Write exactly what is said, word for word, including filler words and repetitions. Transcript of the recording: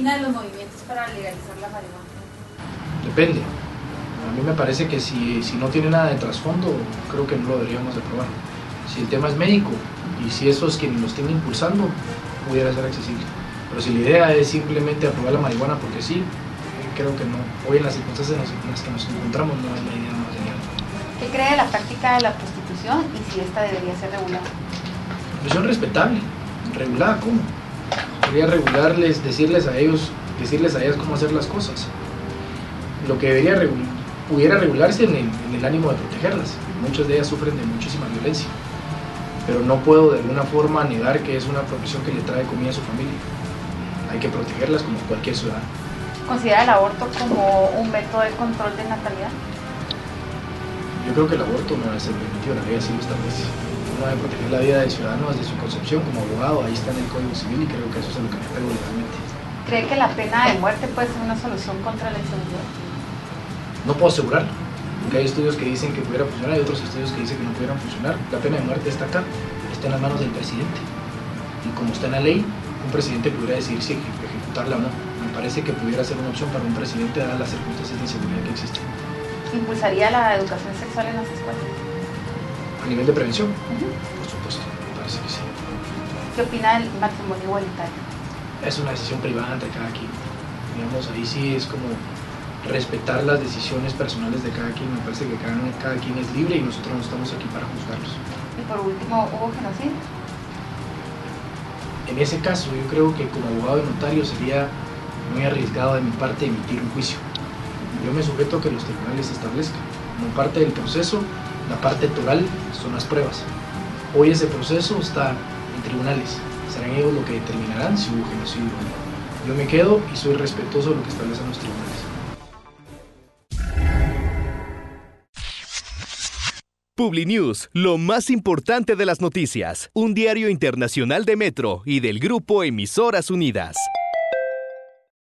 opina de los movimientos para legalizar la marihuana? Depende. A mí me parece que si, si no tiene nada de trasfondo, creo que no lo deberíamos aprobar. Si el tema es médico y si eso es quien lo estén impulsando, pudiera ser accesible. Pero si la idea es simplemente aprobar la marihuana porque sí, eh, creo que no. Hoy en las circunstancias en las que nos encontramos no es la idea más genial. ¿Qué cree de la práctica de la prostitución y si esta debería ser regulada? Prostitución respetable. ¿Regulada cómo? Quería regularles, decirles a ellos, decirles a ellas cómo hacer las cosas. Lo que debería regular, pudiera regularse en el, en el ánimo de protegerlas. Muchas de ellas sufren de muchísima violencia, pero no puedo de alguna forma negar que es una profesión que le trae comida a su familia. Hay que protegerlas como cualquier ciudadano. ¿Considera el aborto como un método de control de natalidad? Yo creo que el aborto no debe ser permitido, la ley así lo establece. Uno debe proteger la vida del ciudadano desde su concepción como abogado, ahí está en el Código Civil y creo que eso es a lo que me apego legalmente. ¿Cree que la pena de muerte puede ser una solución contra la inseguridad? No puedo asegurarlo, porque hay estudios que dicen que pudiera funcionar y otros estudios que dicen que no pudieran funcionar. La pena de muerte está acá, está en las manos del presidente. Y como está en la ley, un presidente pudiera decidir si ejecutarla o no. Me parece que pudiera ser una opción para un presidente dadas las circunstancias de inseguridad que existen. ¿Impulsaría la educación sexual en las escuelas? ¿A nivel de prevención? Uh-huh. Por supuesto, me parece que sí. ¿Qué opina del matrimonio igualitario? Es una decisión privada entre cada quien. Digamos, ahí sí es como respetar las decisiones personales de cada quien. Me parece que cada, cada quien es libre y nosotros no estamos aquí para juzgarlos. Y por último, ¿hubo genocidio? En ese caso, yo creo que como abogado y notario sería muy arriesgado de mi parte emitir un juicio. Yo me sujeto a que los tribunales establezcan. Como parte del proceso, la parte toral son las pruebas. Hoy ese proceso está en tribunales. Serán ellos los que determinarán si hubo genocidio o no. Yo me quedo y soy respetuoso de lo que establecen los tribunales. Publinews, lo más importante de las noticias. Un diario internacional de Metro y del Grupo Emisoras Unidas.